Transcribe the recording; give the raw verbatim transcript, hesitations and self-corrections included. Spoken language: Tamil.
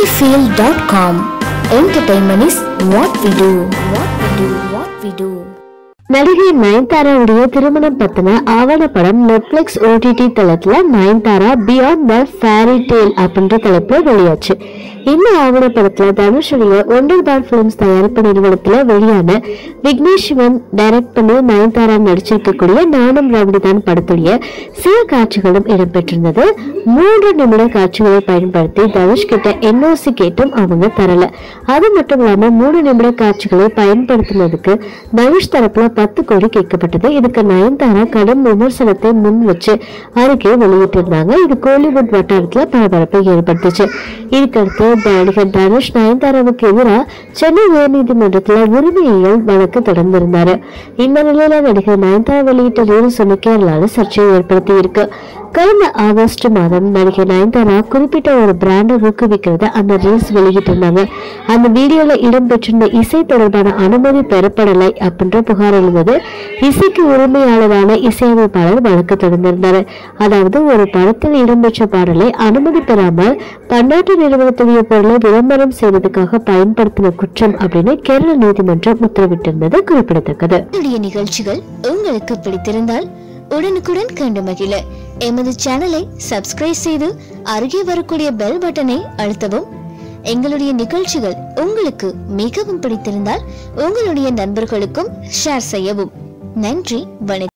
feel dot com. Entertainment is what we do. What we do. What we do. நடிகை நயன்தாராவுடைய திருமணம் பத்தின ஆவணப்படம் நெட்ஃபிளிக்ஸ் ஓடிடி தளத்துல Nayanthara beyond the fairy tale அப்படின்ற தலைப்புல வெளியாச்சு. இந்த ஆவணப்படத்துல தனுஷுடைய ஒண்டர் பார் பிலிம்ஸ் தயாரிப்பு நிறுவனத்துல வெளியான விக்னேஷ் சிவன் டைரக்ட் பண்ணி நயன்தாரா நடிச்சிருக்கக்கூடிய நானும் ரவுடிதான் படத்துடைய சில காட்சிகளும் இடம்பெற்றிருந்தது. மூன்று நிமிட காட்சிகளை பயன்படுத்தி தனுஷ் கிட்ட என்ஓசி கேட்டும் அவங்க தரல. அது மட்டும் இல்லாம மூணு நிமிட காட்சிகளை பயன்படுத்தினதுக்கு தனுஷ் தரப்புல பத்து கோடி கேட்கப்பட்டது. இதுக்கு நயன்தாரா கடும் விமர்சனத்தை முன் வச்சு அறிக்கை வெளியிட்டிருந்தாங்க. இது கோலிவுட் வட்டாரத்துல பரபரப்பை ஏற்படுத்துச்சு. இதுக்கடுத்து நடிகர் தனுஷ் நயன்தாராவுக்கு எதிராக சென்னை உயர்நீதிமன்றத்துல உரிமையியல் வழக்கு தொடர்ந்திருந்தாரு. இந்த நிலையில நடிகர் நயன்தாரா வெளியிட்ட ரீல்ஸ் கேரளால சர்ச்சையை ஏற்படுத்தி இருக்கு. கடந்த ஆகஸ்ட் மாதம் நடிகை நயன்தாரா குறிப்பிட்ட ஒரு பிராண்டை ஊக்குவிக்கிறத அந்த ரீல்ஸ் வெளியிட்டிருந்தாங்க. அந்த வீடியோல இடம்பெற்றிருந்த இசை தொடர்பான அனுமதி பெறப்படலை அப்படின்ற புகார் எழுந்தது. இசைக்கு உரிமையாளரான இசையமைப்பாளர் வழக்கு தொடர்ந்திருந்தாரு. அதாவது ஒரு படத்தில் இடம்பெற்ற பாடலை அனுமதி பெறாமல் பன்னாட்டு நிறுவனத்துடைய பொருளை விளம்பரம் செய்வதற்காக பயன்படுத்தின குற்றம் அப்படின்னு கேரள நீதிமன்றம் உத்தரவிட்டிருந்தது குறிப்பிடத்தக்கது. நிகழ்ச்சிகள் உங்களுக்கு பிடித்திருந்தால் உடனுக்குடன் கண்டு மகிழ எமது சேனலை சப்ஸ்கிரைப் செய்து அருகே வரக்கூடிய பெல் பட்டனை அழுத்தவும். எங்களுடைய நிகழ்ச்சிகள் உங்களுக்கு மிகவும் பிடித்திருந்தால் உங்களுடைய நண்பர்களுக்கும் ஷேர் செய்யவும். நன்றி, வணக்கம்.